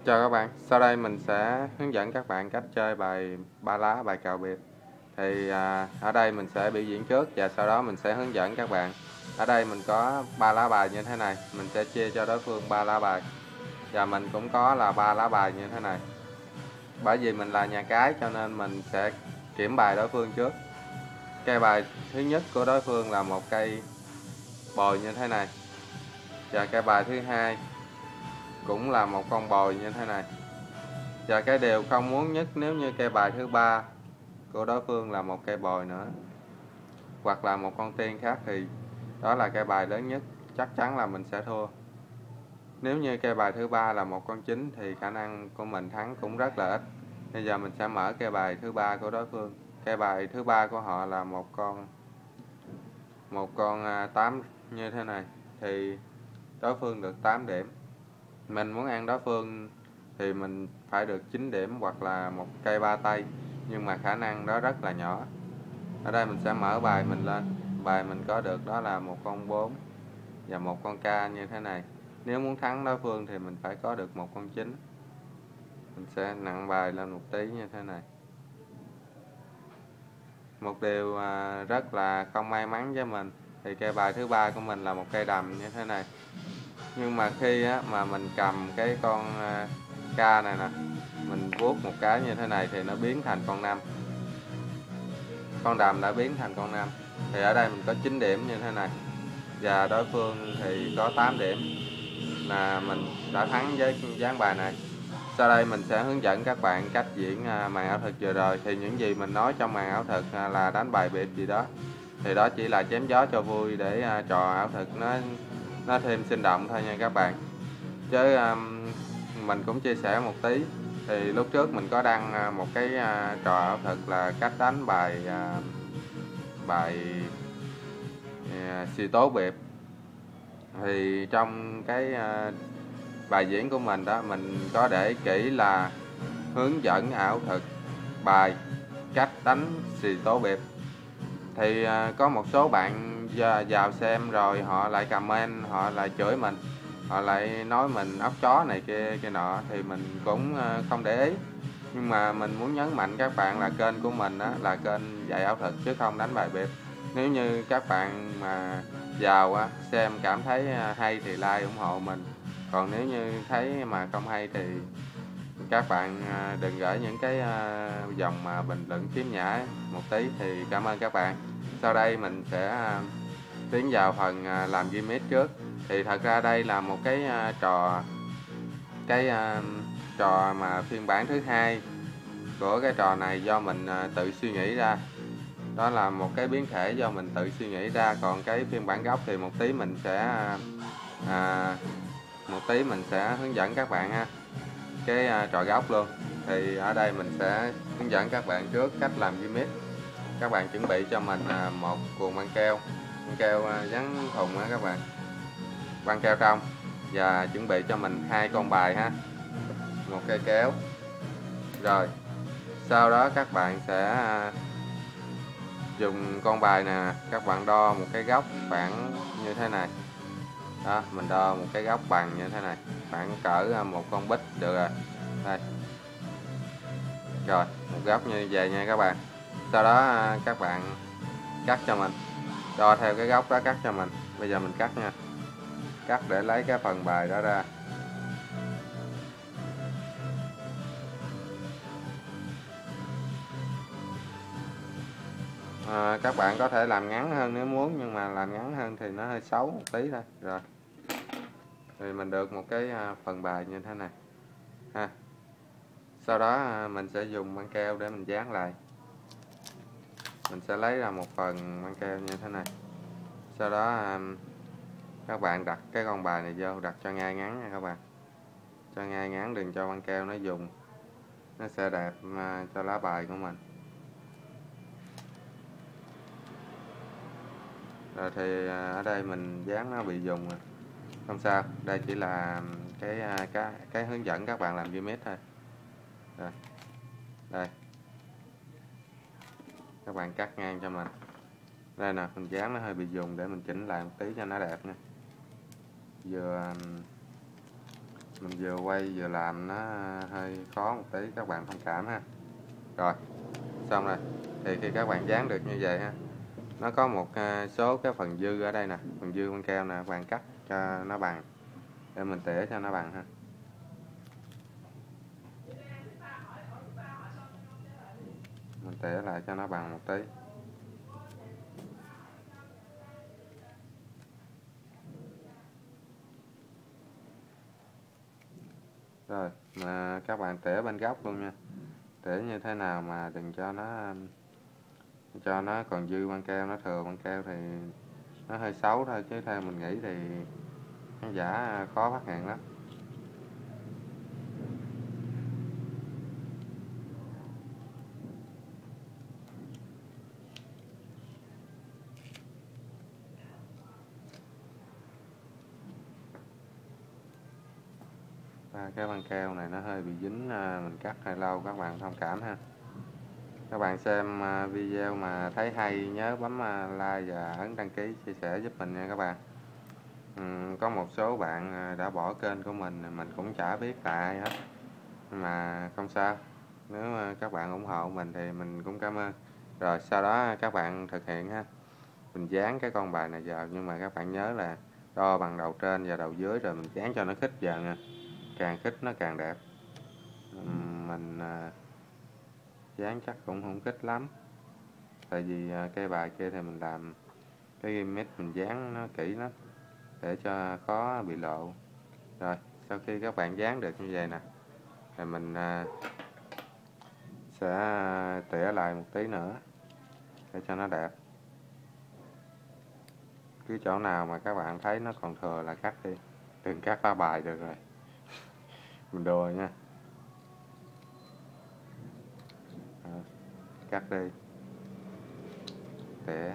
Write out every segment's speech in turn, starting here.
Chào các bạn, sau đây mình sẽ hướng dẫn các bạn cách chơi bài ba lá, bài cào biệt. Thì ở đây mình sẽ biểu diễn trước và sau đó mình sẽ hướng dẫn các bạn. Ở đây mình có ba lá bài như thế này, mình sẽ chia cho đối phương ba lá bài. Và mình cũng có là ba lá bài như thế này. Bởi vì mình là nhà cái cho nên mình sẽ kiểm bài đối phương trước. Cây bài thứ nhất của đối phương là một cây bồi như thế này. Và cây bài thứ hai cũng là một con bồi như thế này. Và cái điều không muốn nhất nếu như cây bài thứ ba của đối phương là một cây bồi nữa hoặc là một con tiên khác thì đó là cây bài lớn nhất, chắc chắn là mình sẽ thua. Nếu như cây bài thứ ba là một con chín thì khả năng của mình thắng cũng rất là ít. Bây giờ mình sẽ mở cây bài thứ ba của đối phương. Cây bài thứ ba của họ là một con 8 như thế này thì đối phương được 8 điểm. Mình muốn ăn đối phương thì mình phải được 9 điểm hoặc là một cây ba tay, nhưng mà khả năng đó rất là nhỏ. Ở đây mình sẽ mở bài mình lên. Bài mình có được đó là một con 4 và một con ca như thế này. Nếu muốn thắng đối phương thì mình phải có được một con 9. Mình sẽ nặng bài lên một tí như thế này. Một điều rất là không may mắn với mình thì cây bài thứ ba của mình là một cây đầm như thế này. Nhưng mà khi mà mình cầm cái con ca này nè, mình vuốt một cái như thế này thì nó biến thành con 5. Con đầm đã biến thành con 5. Thì ở đây mình có 9 điểm như thế này. Và đối phương thì có 8 điểm, là mình đã thắng với ván bài này. Sau đây mình sẽ hướng dẫn các bạn cách diễn màn ảo thuật vừa rồi. Thì những gì mình nói trong màn ảo thuật là đánh bài biệt gì đó thì đó chỉ là chém gió cho vui để trò ảo thuật nó thêm sinh động thôi nha các bạn. Chứ mình cũng chia sẻ một tí. Thì lúc trước mình có đăng một cái trò ảo thuật là cách đánh bài xì tố biệt. Thì trong cái bài diễn của mình đó, mình có để kỹ là hướng dẫn ảo thuật bài cách đánh xì tố biệt. Thì có một số bạn vào xem rồi họ lại comment, họ lại chửi mình, họ lại nói mình óc chó này kia kia nọ, thì mình cũng không để ý. Nhưng mà mình muốn nhấn mạnh các bạn là kênh của mình á, là kênh dạy ảo thuật chứ không đánh bài biệt. Nếu như các bạn mà vào xem cảm thấy hay thì like ủng hộ mình, còn nếu như thấy mà không hay thì các bạn đừng gửi những cái dòng mà bình luận khiếm nhã một tí. Thì cảm ơn các bạn. Sau đây mình sẽ tiến vào phần làm gimmick trước. Thì thật ra đây là một cái trò mà phiên bản thứ hai của cái trò này do mình tự suy nghĩ ra. Đó là một cái biến thể do mình tự suy nghĩ ra. Còn cái phiên bản gốc thì một tí mình sẽ hướng dẫn các bạn ha. Cái trò gốc luôn. Thì ở đây mình sẽ hướng dẫn các bạn trước cách làm gimmick. Các bạn chuẩn bị cho mình một cuộn băng keo dán thùng á các bạn, băng keo trong, và chuẩn bị cho mình hai con bài ha, một cây kéo. Rồi sau đó các bạn sẽ dùng con bài nè, các bạn đo một cái góc khoảng như thế này đó. Mình đo một cái góc bằng như thế này, khoảng cỡ một con bích được rồi. Đây, rồi một góc như vậy nha các bạn. Sau đó các bạn cắt cho mình, đo theo cái góc đó cắt cho mình. Bây giờ mình cắt nha, cắt để lấy cái phần bài đó ra. Các bạn có thể làm ngắn hơn nếu muốn, nhưng mà làm ngắn hơn thì nó hơi xấu một tí thôi. Rồi thì mình được một cái phần bài như thế này ha. Sau đó mình sẽ dùng băng keo để mình dán lại. Mình sẽ lấy ra một phần băng keo như thế này. Sau đó các bạn đặt cái con bài này vô, đặt cho ngay ngắn nha các bạn, cho ngay ngắn, đừng cho băng keo nó dùng, nó sẽ đẹp cho lá bài của mình. Rồi thì ở đây mình dán nó bị dùng rồi, không sao, đây chỉ là cái hướng dẫn các bạn làm gimmick thôi. Rồi đây, các bạn cắt ngang cho mình. Đây nè, mình dán nó hơi bị dùng để mình chỉnh lại một tí cho nó đẹp nha. Mình vừa quay vừa làm nó hơi khó một tí, các bạn thông cảm ha. Rồi xong rồi, thì khi các bạn dán được như vậy ha, nó có một số cái phần dư ở đây nè, phần dư con keo nè, các bạn cắt cho nó bằng để mình tỉa cho nó bằng ha. Mình tỉa lại cho nó bằng một tí. Rồi mà các bạn tỉa bên góc luôn nha, tỉa như thế nào mà đừng cho nó còn dư băng keo, nó thừa băng keo thì nó hơi xấu thôi, chứ theo mình nghĩ thì khán giả khó phát hiện lắm. Cái băng keo này nó hơi bị dính, mình cắt hơi lâu, các bạn thông cảm ha. Các bạn xem video mà thấy hay nhớ bấm like và ấn đăng ký chia sẻ giúp mình nha các bạn. Có một số bạn đã bỏ kênh của mình cũng chả biết là ai hết, mà không sao, nếu mà các bạn ủng hộ mình thì mình cũng cảm ơn. Rồi sau đó các bạn thực hiện ha, mình dán cái con bài này vào, nhưng mà các bạn nhớ là đo bằng đầu trên và đầu dưới rồi mình dán cho nó khít vào nha, càng khít nó càng đẹp. Mình dán chắc cũng không khít lắm, tại vì cây bài kia thì mình làm cái gimmick mình dán nó kỹ lắm để cho khó bị lộ. Rồi sau khi các bạn dán được như vậy nè, thì mình sẽ tỉa lại một tí nữa để cho nó đẹp. Cứ chỗ nào mà các bạn thấy nó còn thừa là cắt đi, đừng cắt ba bài được rồi. Mình đùa nha. Đó, cắt đi, tỉa.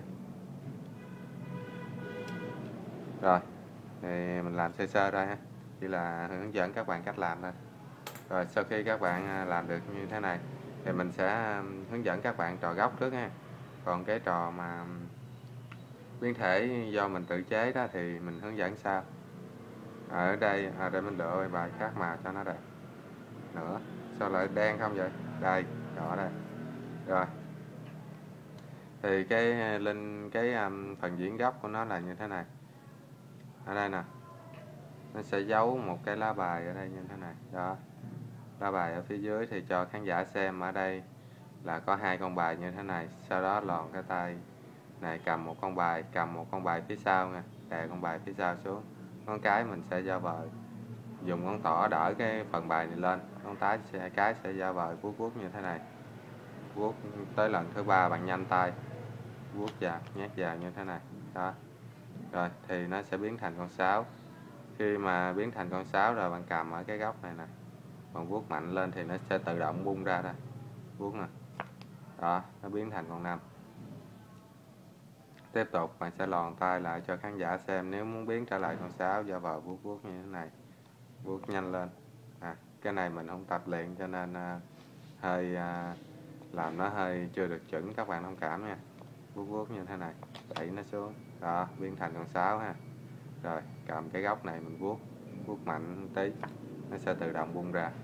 Rồi thì mình làm sơ sơ thôi ha, chỉ là hướng dẫn các bạn cách làm thôi. Rồi sau khi các bạn làm được như thế này thì mình sẽ hướng dẫn các bạn trò góc trước ha. Còn cái trò mà biến thể do mình tự chế đó thì mình hướng dẫn sau. Ở đây mình lựa bài khác màu cho nó đẹp nữa. Sao lại đen không vậy? Đây, đỏ đây. Rồi thì cái phần diễn gốc của nó là như thế này. Ở đây nè, nó sẽ giấu một cái lá bài ở đây như thế này đó. Lá bài ở phía dưới thì cho khán giả xem, ở đây là có hai con bài như thế này. Sau đó lòn cái tay này cầm một con bài phía sau nha, đè con bài phía sau xuống, ngón cái mình sẽ giao vời, dùng ngón trỏ đỡ cái phần bài này lên, ngón cái sẽ giao vời vuốt vuốt như thế này, vuốt tới lần thứ ba bạn nhanh tay vuốt vào, nhét vào như thế này đó. Rồi thì nó sẽ biến thành con sáo. Khi mà biến thành con sáo rồi bạn cầm ở cái góc này nè, bạn vuốt mạnh lên thì nó sẽ tự động bung ra đây, vuốt nè đó, nó biến thành con năm. Tiếp tục bạn sẽ lòn tay lại cho khán giả xem, nếu muốn biến trở lại con sáo do vào vuốt vuốt như thế này, vuốt nhanh lên. Cái này mình không tập luyện cho nên hơi làm nó hơi chưa được chuẩn, các bạn thông cảm nha. Vuốt vuốt như thế này, đẩy nó xuống đó, biến thành con sáo ha. Rồi cầm cái góc này mình vuốt, vuốt mạnh một tí, nó sẽ tự động bung ra.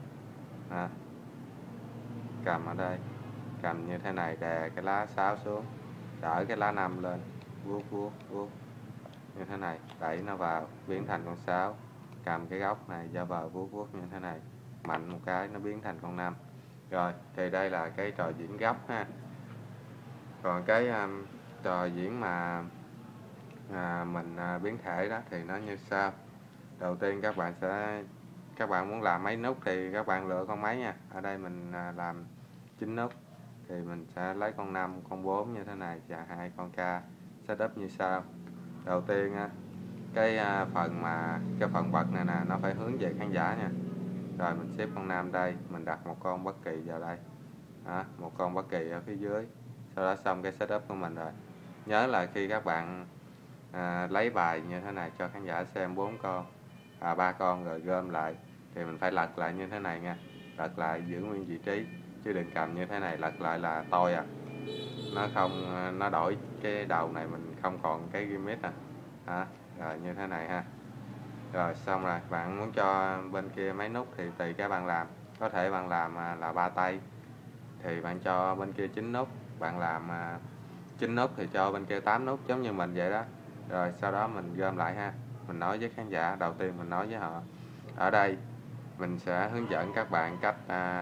Cầm ở đây, cầm như thế này, đè cái lá sáo xuống, đỡ cái lá năm lên, vuốt vuốt vuốt như thế này, đẩy nó vào, biến thành con sáo. Cầm cái góc này ra vào vuốt vuốt như thế này, mạnh một cái nó biến thành con năm. Rồi thì đây là cái trò diễn góc ha. Còn cái trò diễn mà mình biến thể đó thì nó như sau. Đầu tiên các bạn muốn làm mấy nút thì các bạn lựa con mấy nha. Ở đây mình làm 9 nút thì mình sẽ lấy con 5, con 4 như thế này và hai con K. Setup như sau. Đầu tiên cái phần bật này nè, nó phải hướng về khán giả nha. Rồi mình xếp con 5 đây, mình đặt một con bất kỳ vào đây đó, một con bất kỳ ở phía dưới. Sau đó xong cái setup của mình rồi. Nhớ là khi các bạn lấy bài như thế này cho khán giả xem 4 con 3 con rồi gom lại thì mình phải lật lại như thế này nha, lật lại giữ nguyên vị trí, chứ đừng cầm như thế này lật lại là tôi nó đổi cái đầu này, mình không còn cái gimmick rồi như thế này ha. Rồi xong rồi, bạn muốn cho bên kia mấy nút thì tùy các bạn làm. Có thể bạn làm là 3 tay thì bạn cho bên kia 9 nút, bạn làm 9 nút thì cho bên kia 8 nút giống như mình vậy đó. Rồi sau đó mình gom lại ha. Mình nói với khán giả, đầu tiên mình nói với họ. Ở đây mình sẽ hướng dẫn các bạn cách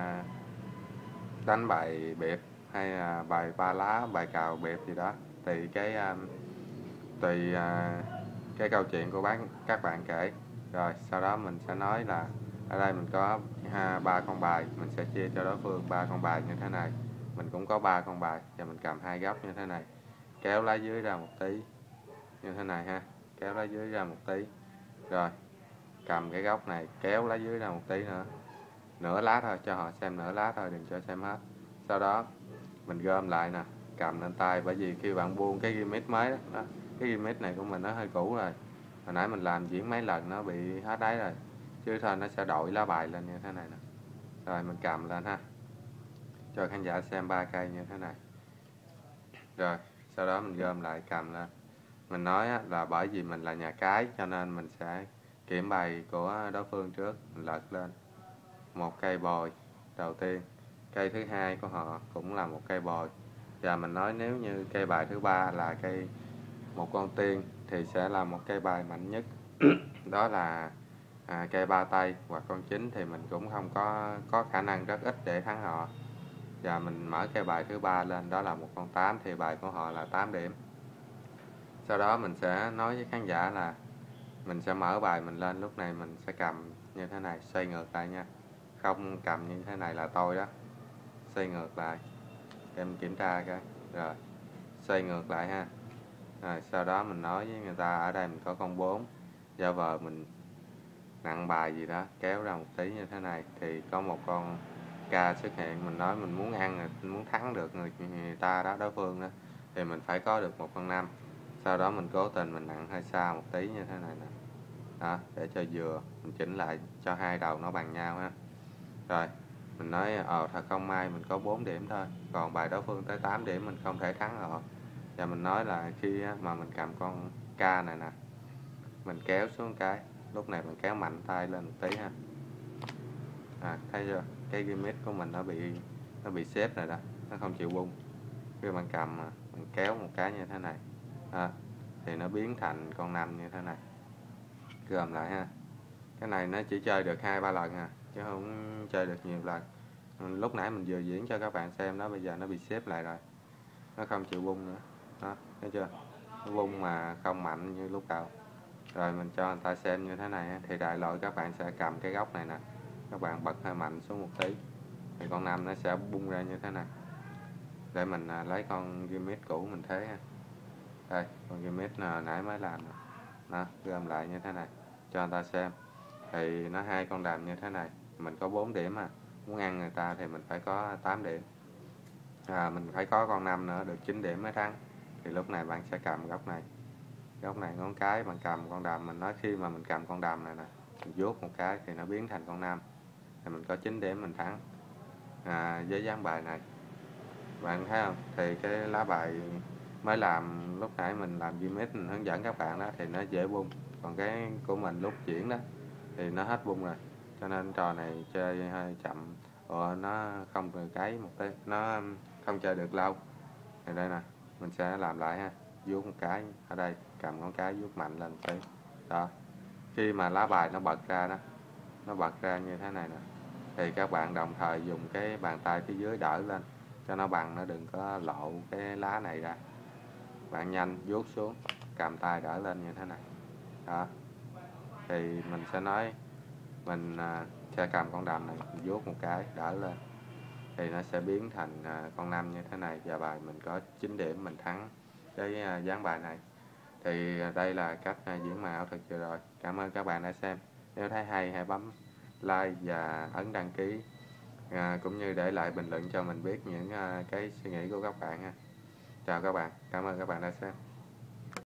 đánh bài biệt hay là bài ba lá, bài cào biệt gì đó. Tùy tùy cái câu chuyện của các bạn kể. Rồi sau đó mình sẽ nói là ở đây mình có 3 con bài, mình sẽ chia cho đối phương 3 con bài như thế này. Mình cũng có 3 con bài và mình cầm 2 góc như thế này, kéo lá dưới ra một tí như thế này ha, kéo lá dưới ra một tí. Rồi cầm cái góc này kéo lá dưới ra một tí nữa, nửa lá thôi, cho họ xem nửa lá thôi, đừng cho xem hết. Sau đó mình gom lại nè, cầm lên tay, bởi vì khi bạn buông cái gimmick mới đó, cái gimmick này của mình nó hơi cũ rồi, hồi nãy mình làm diễn mấy lần nó bị hết đáy rồi, chứ thôi nó sẽ đổi lá bài lên như thế này nè. Rồi mình cầm lên ha, cho khán giả xem 3 cây như thế này. Rồi sau đó mình gom lại cầm lên. Mình nói là bởi vì mình là nhà cái cho nên mình sẽ kiểm bài của đối phương trước, mình lật lên một cây bồi đầu tiên, cây thứ hai của họ cũng là một cây bồi, và mình nói nếu như cây bài thứ ba là một con tiên thì sẽ là một cây bài mạnh nhất đó là cây 3 tay hoặc con 9, thì mình cũng không có khả năng, rất ít để thắng họ. Và mình mở cây bài thứ ba lên, đó là một con 8 thì bài của họ là 8 điểm. Sau đó mình sẽ nói với khán giả là mình sẽ mở bài mình lên, lúc này mình sẽ cầm như thế này, xoay ngược lại nha, không cầm như thế này là tôi đó, xoay ngược lại, em kiểm tra cái, rồi xoay ngược lại ha. Rồi sau đó mình nói với người ta ở đây mình có con 4, giả vờ mình nặng bài gì đó, kéo ra một tí như thế này thì có một con ca xuất hiện. Mình nói mình muốn ăn, mình muốn thắng được người ta đó, đối phương đó, thì mình phải có được một con 5. Sau đó mình cố tình mình nặng hơi xa một tí như thế này nè, đó, để cho vừa, mình chỉnh lại cho hai đầu nó bằng nhau ha. Rồi mình nói thật không may mình có 4 điểm thôi, còn bài đối phương tới 8 điểm mình không thể thắng họ. Và mình nói là khi mà mình cầm con ca này nè, mình kéo xuống cái, lúc này mình kéo mạnh tay lên một tí ha. Thấy chưa, cái gimmick của mình nó bị xếp rồi đó, nó không chịu bung. Khi bạn cầm mình kéo một cái như thế này thì nó biến thành con 5 như thế này. Gom lại ha, cái này nó chỉ chơi được 2-3 lần chứ không chơi được nhiều lần. Lúc nãy mình vừa diễn cho các bạn xem đó, bây giờ nó bị xếp lại rồi, nó không chịu bung nữa đó, thấy chưa, nó bung mà không mạnh như lúc đầu. Rồi mình cho người ta xem như thế này thì đại loại các bạn sẽ cầm cái góc này nè, các bạn bật hơi mạnh xuống một tí thì con 5 nó sẽ bung ra như thế này. Để mình lấy con gimmick cũ mình thế ha. Đây, con gimmick nãy mới làm nè. Đó, gom lại như thế này cho người ta xem. Thì nó 2 con đầm như thế này, mình có 4 điểm muốn ăn người ta thì mình phải có 8 điểm. Mình phải có con 5 nữa, được 9 điểm mới thắng. Thì lúc này bạn sẽ cầm góc này ngón cái, bạn cầm con đầm. Mình nói khi mà mình cầm con đầm này nè, mình vuốt một cái thì nó biến thành con 5 thì mình có 9 điểm mình thắng. Với ván bài này bạn thấy không, thì cái lá bài mới làm lúc nãy mình làm gimmick mình hướng dẫn các bạn đó thì nó dễ bung, còn cái của mình lúc diễn đó thì nó hết bung rồi, cho nên trò này chơi hơi chậm, nó không từ cái một tí, nó không chơi được lâu. Thì đây nè, mình sẽ làm lại ha, vuốt một cái ở đây, cầm ngón cái vuốt mạnh lên tí đó. Khi mà lá bài nó bật ra đó, nó bật ra như thế này nè, thì các bạn đồng thời dùng cái bàn tay phía dưới đỡ lên cho nó bằng, nó đừng có lộ cái lá này ra. Bạn nhanh vuốt xuống, cầm tay đỡ lên như thế này đó. Thì mình sẽ nói mình sẽ cầm con đầm này, mình vuốt một cái đỡ lên thì nó sẽ biến thành con 5 như thế này, và bài mình có 9 điểm mình thắng cái ván bài này. Thì đây là cách diễn mạo thực vừa rồi. Cảm ơn các bạn đã xem. Nếu thấy hay hãy bấm like và ấn đăng ký, cũng như để lại bình luận cho mình biết những cái suy nghĩ của các bạn ha. Chào các bạn, cảm ơn các bạn đã xem.